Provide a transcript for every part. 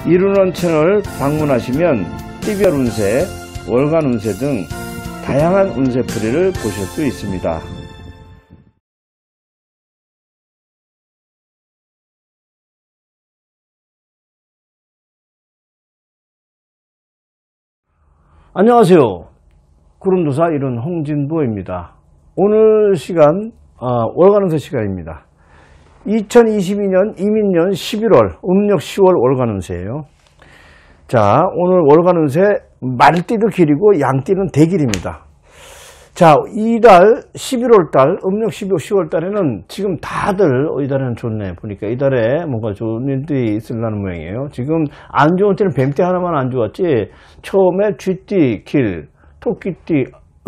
이루는 채널 방문하시면 띠별 운세, 월간 운세 등 다양한 운세풀이를 보실 수 있습니다. 안녕하세요. 구름도사 이룬 홍진보입니다. 오늘 시간 월간 운세 시간입니다. 2022년 이민년 11월 음력 10월 월간 운세예요. 자, 오늘 월간 운세 말띠도 길이고 양띠는 대길입니다. 자, 이달 11월달 음력 10월달에는 지금 다들 이달에는 좋네 보니까 이달에 뭔가 좋은 일들이 있으려는 모양이에요. 지금 안 좋은 때는 뱀띠 하나만 안 좋았지, 처음에 쥐띠 길, 토끼띠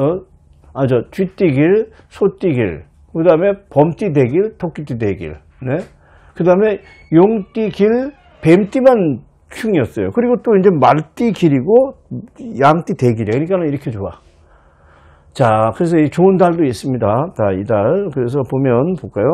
쥐띠길, 소띠길, 그 다음에 범띠 대길, 토끼띠 대길, 네? 그 다음에 용띠 길, 뱀띠만 흉이었어요. 그리고 또 이제 말띠 길이고 양띠 대길이에요. 그러니까 이렇게 좋아. 자, 그래서 이 좋은 달도 있습니다. 자, 이달. 그래서 볼까요?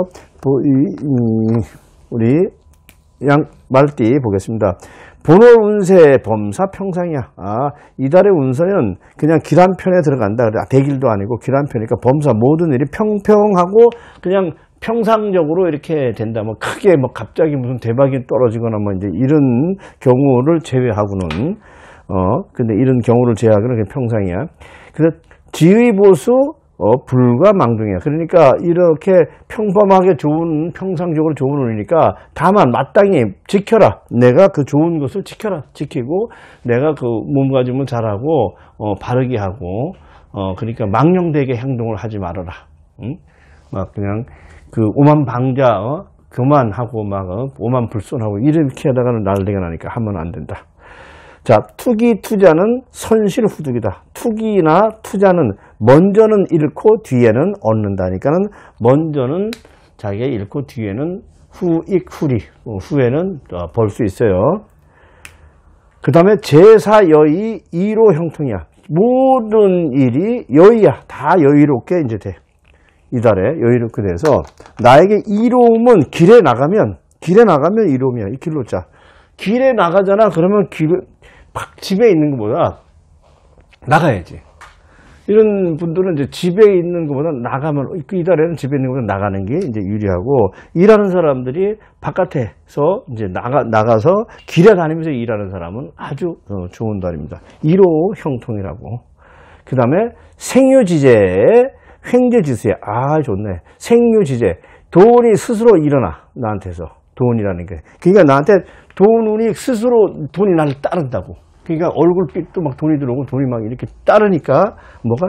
우리 말띠 보겠습니다. 본월 운세 범사 평상이야. 이달의 운세는 그냥 길 한 편에 들어간다. 대길도 아니고 길 한 편이니까 범사 모든 일이 평평하고 그냥 평상적으로 이렇게 된다. 뭐 크게 뭐 갑자기 무슨 대박이 떨어지거나 뭐 이제 이런 경우를 제외하고는 근데 이런 경우를 제외하고는 그냥 평상이야. 그래서 지의보수 불과 망둥이야. 그러니까 이렇게 평범하게 좋은, 평상적으로 좋은 운이니까 다만 마땅히 지켜라. 내가 그 좋은 것을 지켜라. 지키고 내가 그 몸가짐을 잘하고 바르게 하고 그러니까 망령되게 행동을 하지 말아라. 응? 막 그냥 그 오만방자 그만하고 막 오만불손하고 이렇게 하다가는 난리가 나니까 하면 안 된다. 자, 투기 투자는 선실후득이다. 투기나 투자는 먼저는 잃고 뒤에는 얻는다니까는 먼저는 자기가 잃고 뒤에는 후익후리, 후에는 벌 수 있어요. 그 다음에 제사여의 이로 형통이야. 모든 일이 여의야. 다 여유롭게 이제 돼. 이달에 여유롭게 돼서 나에게 이로움은 길에 나가면 이로움이야. 이 길로 자. 길에 나가잖아. 그러면 집에 있는 것보다 나가야지. 이런 분들은 이제 집에 있는 것보다 나가면, 이달에는 집에 있는 것보다 나가는 게 이제 유리하고, 일하는 사람들이 바깥에서 이제 나가서 길에 다니면서 일하는 사람은 아주 좋은 달입니다. 1호 형통이라고. 그 다음에 생유지제에 횡재지수야. 좋네. 생유지제. 돈이 스스로 일어나. 나한테서. 돈이라는 게. 그러니까 나한테 돈이 스스로 돈이 나를 따른다고. 그러니까 얼굴빛도 막 돈이 들어오고 돈이 막 이렇게 따르니까 뭐가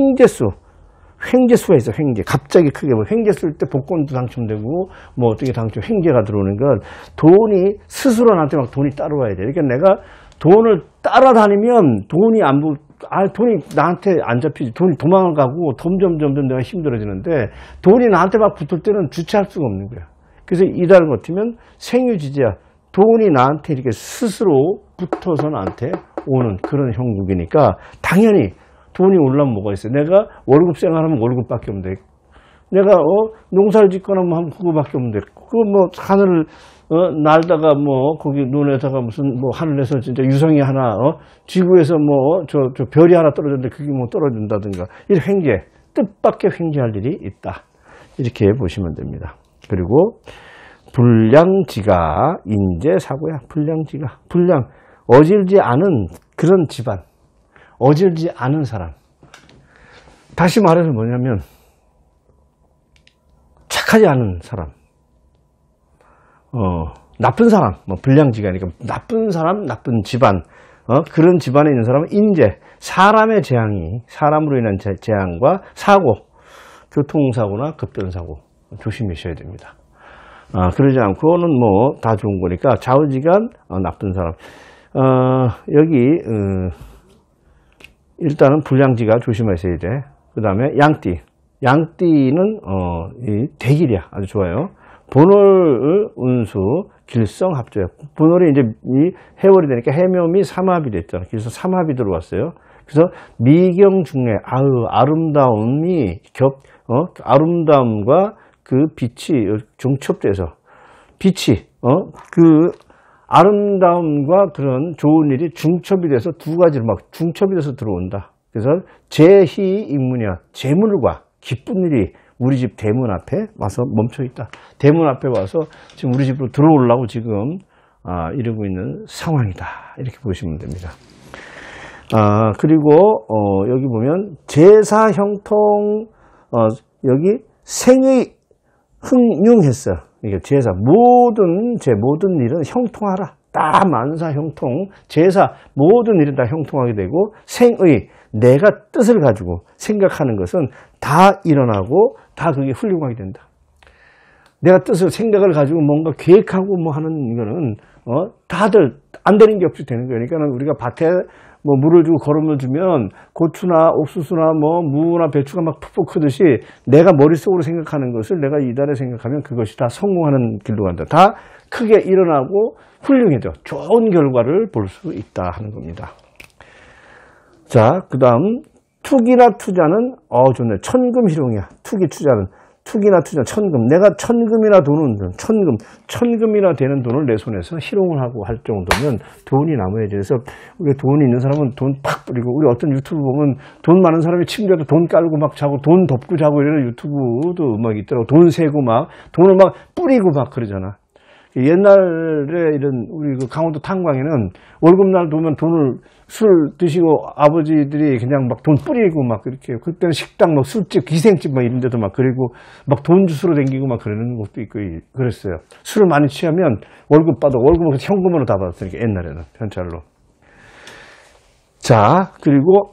횡재수가 있어. 횡재. 갑자기 크게 뭐 횡재수일 때 복권도 당첨되고 뭐 어떻게 횡재가 들어오는 건 돈이 스스로 나한테 막 돈이 따라와야 돼. 그러니까 내가 돈을 따라다니면 돈이 나한테 안 잡히지. 돈이 도망을 가고 점점 내가 힘들어지는데 돈이 나한테 막 붙을 때는 주체할 수가 없는 거야. 그래서 이달 버티면 생유지제야. 돈이 나한테 이렇게 스스로 붙어서 나한테 오는 그런 형국이니까 당연히 돈이 올라면 뭐가 있어요. 내가 월급 생활하면 월급밖에 없는데, 내가 농사를 짓거나 뭐 하면 그거밖에 없는데, 그거 뭐 하늘을 날다가 뭐 거기 눈에다가 무슨 뭐 하늘에서 진짜 유성이 하나 지구에서 뭐 저 별이 하나 떨어졌는데 그게 뭐 떨어진다든가 이 횡재, 뜻밖의 횡재할 일이 있다. 이렇게 보시면 됩니다. 그리고 불량지가 인재사고야. 불량 어질지 않은 그런 집안, 어질지 않은 사람. 다시 말해서 뭐냐면 착하지 않은 사람, 나쁜 사람, 뭐 불량지가니까 나쁜 사람, 나쁜 집안, 그런 집안에 있는 사람은 인재, 사람의 재앙이, 사람으로 인한 재앙과 사고, 교통사고나 급변사고 조심하셔야 됩니다. 그러지 않고는 뭐 다 좋은 거니까 좌우지간 나쁜 사람. 여기 일단은 불량지가 조심하셔야 돼. 그 다음에 양띠는 이 대길이야. 아주 좋아요. 본월 운수 길성합조야. 본월이 이제 이 해월이 되니까 해묘미 삼합이 됐잖아. 그래서 삼합이 들어왔어요. 그래서 미경중래, 아름다움이 아름다움과 그 빛이 중첩돼서 빛이 그 아름다움과 그런 좋은 일이 중첩이 돼서 두 가지로 막 중첩이 돼서 들어온다. 그래서 재희입문이야. 재물과 기쁜 일이 우리 집 대문 앞에 와서 멈춰 있다. 대문 앞에 와서 지금 우리 집으로 들어오려고 지금 이러고 있는 상황이다. 이렇게 보시면 됩니다. 그리고 여기 보면 제사 형통 여기 생의 흥융했어. 이게 제사 모든 일은 형통하라. 다 만사 형통, 제사 모든 일은 다 형통하게 되고 생의 내가 뜻을 가지고 생각하는 것은 다 일어나고 다 그게 훌륭하게 된다. 내가 뜻을 생각을 가지고 뭔가 계획하고 뭐 하는 이거는 다들 안 되는 게 없이 되는 거예요. 그러니까 우리가 밭에 뭐 물을 주고 거름을 주면 고추나 옥수수나 뭐 무나 배추가 막 푹푹 크듯이 내가 머릿속으로 생각하는 것을 내가 이달에 생각하면 그것이 다 성공하는 길로 간다. 다 크게 일어나고 훌륭해져. 좋은 결과를 볼 수 있다 하는 겁니다. 자, 그 다음 투기나 투자는 좋네. 천금희롱이야. 투기나 투자 천금. 내가 천금이나 천금이나 되는 돈을 내 손에서 희롱을 하고 할 정도면 돈이 남아야지. 그래서 우리 돈이 있는 사람은 돈 팍 뿌리고, 우리 어떤 유튜브 보면 돈 많은 사람이 침대에도 돈 깔고 막 자고 돈 덮고 자고 이러는 유튜브도 막 있더라고. 돈 세고 막 돈을 막 뿌리고 막 그러잖아. 옛날에 이런 우리 그 강원도 탄광에는 월급날 오면 돈을 술 드시고 아버지들이 그냥 막 돈 뿌리고 막 그렇게, 그때는 식당 막 술집 기생집 막 이런 데도 막 그리고 막 돈 주스로 댕기고 막 그러는 것도 있고 그랬어요. 술을 많이 취하면 월급 받아. 월급을 현금으로 다 받았으니까 옛날에는 현찰로. 자, 그리고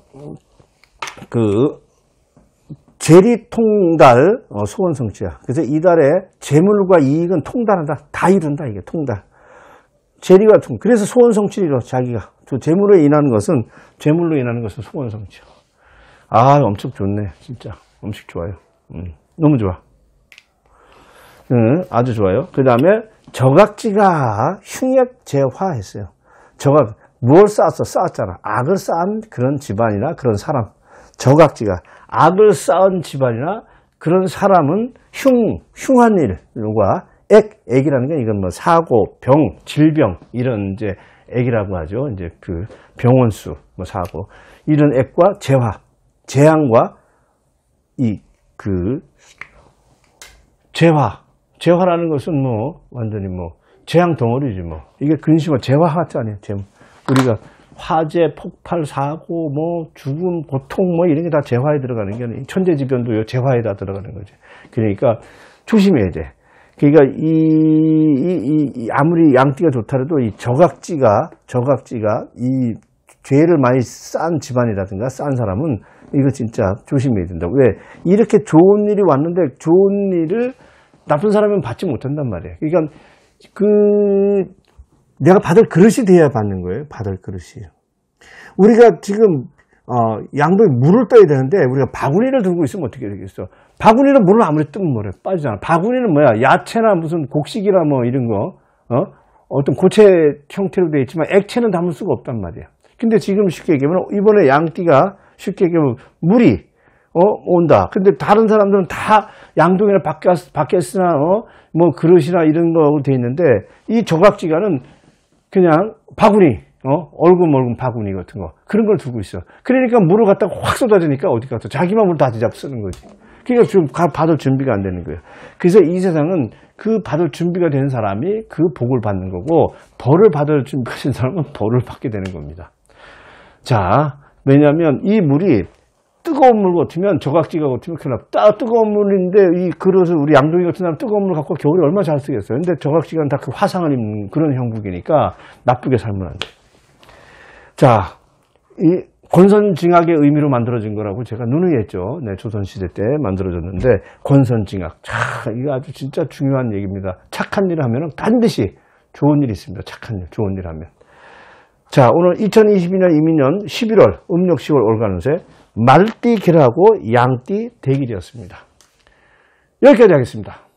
재리통달 소원성취야. 그래서 이달에 재물과 이익은 통달한다. 다 이룬다. 이게 통달. 재리가 그래서 소원성취로 자기가 재물로 인하는 것은 소원성취야. 엄청 좋네. 진짜 엄청 좋아요. 너무 좋아. 아주 좋아요. 그 다음에 저각지가 흉액제화했어요. 저각 뭘 쌓았잖아. 악을 쌓은 그런 집안이나 그런 사람. 저각지가 악을 쌓은 집안이나 그런 사람은 흉한 일과 액이라는 건 이건 뭐 사고, 병, 질병 이런 이제 액이라고 하죠. 이제 그 병원수, 뭐 사고 이런 액과 재앙과 재화라는 것은 뭐 완전히 뭐 재앙 덩어리지 뭐. 이게 근심은 재화 같잖아요. 우리가 화재, 폭발, 사고, 뭐 죽음, 고통 뭐 이런 게 다 재화에 들어가는 게 아니에요. 천재지변도 재화에 다 들어가는 거죠. 그러니까 조심해야 돼. 그러니까 아무리 양띠가 좋더라도 이 저각지가 이 죄를 많이 쌓은 집안이라든가 쌓은 사람은 이거 진짜 조심해야 된다. 왜? 이렇게 좋은 일이 왔는데 좋은 일을 나쁜 사람은 받지 못한단 말이에요. 그러니까 내가 받을 그릇이 돼야 받는 거예요. 받을 그릇이. 우리가 지금 양도에 물을 떠야 되는데 우리가 바구니를 들고 있으면 어떻게 되겠어? 바구니는 물을 아무리 뜨면 뭐래? 빠지잖아. 바구니는 뭐야? 야채나 무슨 곡식이나 뭐 이런 거 어떤 고체 형태로 되어 있지만 액체는 담을 수가 없단 말이야. 근데 지금 쉽게 얘기하면 이번에 양띠가 쉽게 얘기하면 물이 온다. 근데 다른 사람들은 다 양동이나 바켓이나 뭐 그릇이나 이런 거로 되어 있는데 이 저각지가는 그냥 바구니, 얼금 바구니 같은 거 그런 걸 두고 있어. 그러니까 물을 갖다가 확 쏟아지니까 어디 가서 자기만 물 다 뒤잡아 쓰는 거지. 그러니까 좀 받을 준비가 안 되는 거예요. 그래서 이 세상은 그 받을 준비가 된 사람이 그 복을 받는 거고 벌을 받을 준비가 된 사람은 벌을 받게 되는 겁니다. 자, 왜냐하면 이 물이 뜨거운 물 같으면 저각지가 같으면 큰일 나. 뜨거운 물인데 이 그릇을 우리 양동이 같은 사람 뜨거운 물 갖고 겨울에 얼마나 잘 쓰겠어요. 근데 저각지가 다 그 화상을 입는 그런 형국이니까 나쁘게 살면 안 돼. 자, 이 권선징악의 의미로 만들어진 거라고 제가 누누이했죠. 네, 조선시대 때 만들어졌는데 권선징악. 이거 아주 진짜 중요한 얘기입니다. 착한 일을 하면 반드시 좋은 일이 있습니다. 착한 일, 좋은 일 하면. 자, 오늘 2022년 이민년 11월 음력 10월 올가는새 말띠 기라고 양띠 대길이었습니다. 여기까지 하겠습니다.